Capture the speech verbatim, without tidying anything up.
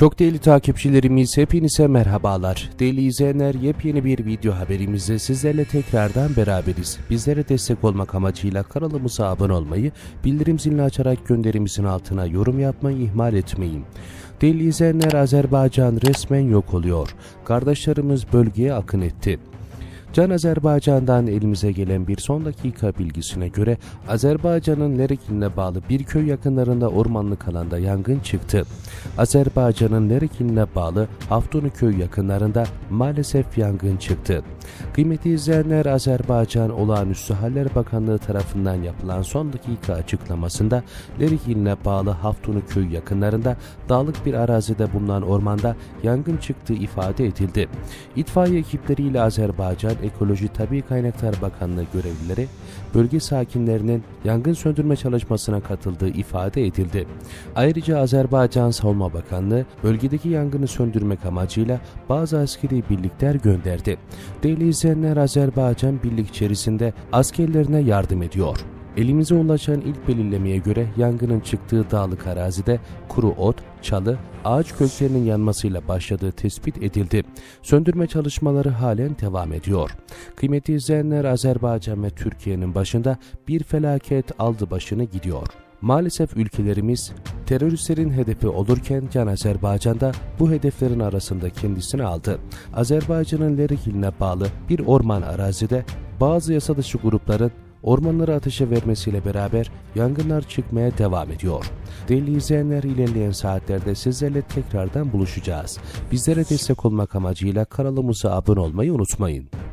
Çok değerli takipçilerimiz, hepinize merhabalar. Değerli izleyenler, yepyeni bir video haberimizde sizlerle tekrardan beraberiz. Bizlere destek olmak amacıyla kanalımıza abone olmayı, bildirim zilini açarak gönderimizin altına yorum yapmayı ihmal etmeyin. Değerli izleyenler, Azerbaycan resmen yok oluyor. Kardeşlerimiz bölgeye akın etti. Can Azerbaycan'dan elimize gelen bir son dakika bilgisine göre Azerbaycan'ın Lerik iline bağlı bir köy yakınlarında ormanlık alanda yangın çıktı. Azerbaycan'ın Lerik iline bağlı Haftuni köy yakınlarında maalesef yangın çıktı. Kıymetli izleyenler, Azerbaycan Olağanüstü Haller Bakanlığı tarafından yapılan son dakika açıklamasında Lerik iline bağlı Haftuni köy yakınlarında dağlık bir arazide bulunan ormanda yangın çıktığı ifade edildi. İtfaiye ekipleriyle Azerbaycan Ekoloji Tabii Kaynaklar Bakanlığı görevlileri bölge sakinlerinin yangın söndürme çalışmasına katıldığı ifade edildi. Ayrıca Azerbaycan Savunma Bakanlığı bölgedeki yangını söndürmek amacıyla bazı askeri birlikler gönderdi. Değerli izleyenler, Azerbaycan birlik içerisinde askerlerine yardım ediyor. Elimize ulaşan ilk belirlemeye göre yangının çıktığı dağlık arazide kuru ot, çalı, ağaç köklerinin yanmasıyla başladığı tespit edildi. Söndürme çalışmaları halen devam ediyor. Kıymetli izleyenler, Azerbaycan ve Türkiye'nin başında bir felaket aldı başını gidiyor. Maalesef ülkelerimiz teröristlerin hedefi olurken Can Azerbaycan da bu hedeflerin arasında kendisini aldı. Azerbaycan'ın Lerik iline bağlı bir orman arazide bazı yasa dışı grupların ormanları ateşe vermesiyle beraber yangınlar çıkmaya devam ediyor. Değerli izleyenler, ilerleyen saatlerde sizlerle tekrardan buluşacağız. Bizlere destek olmak amacıyla kanalımıza abone olmayı unutmayın.